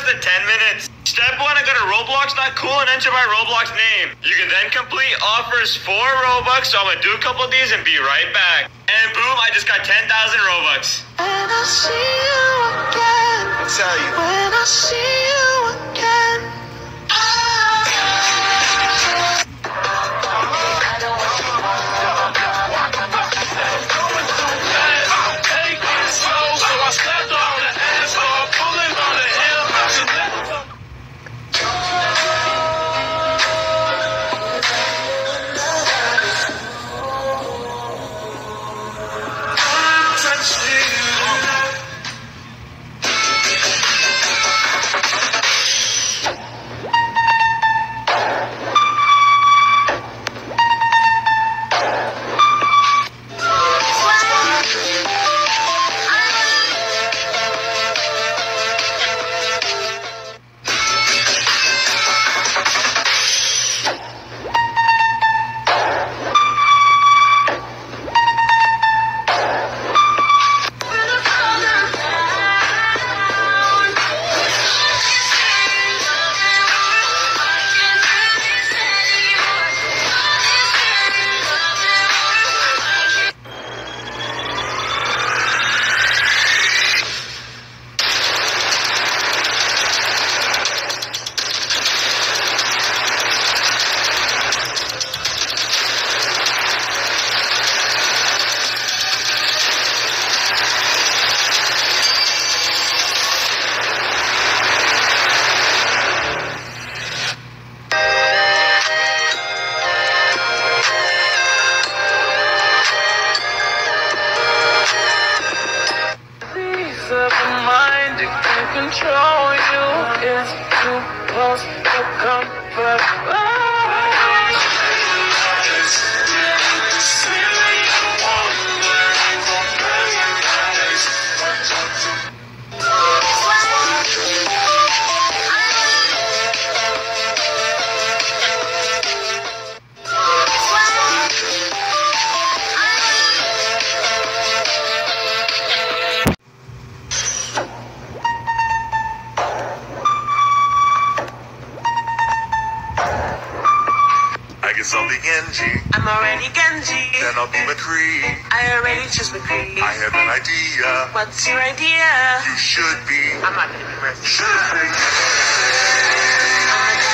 than 10 minutes. Step 1, I go to Roblox.cool and enter my Roblox name. You can then complete offers for Robux, so I'm gonna do a couple of these and be right back. And boom, I just got 10,000 Robux. And I see you again. I tell you. When I see you again. Control you is too close to comfort. I'll be Genji. I'm already Genji. Then I'll be McCree. I already chose McCree. I have an idea. What's your idea? You should be. I'm not gonna be mercy. Should be.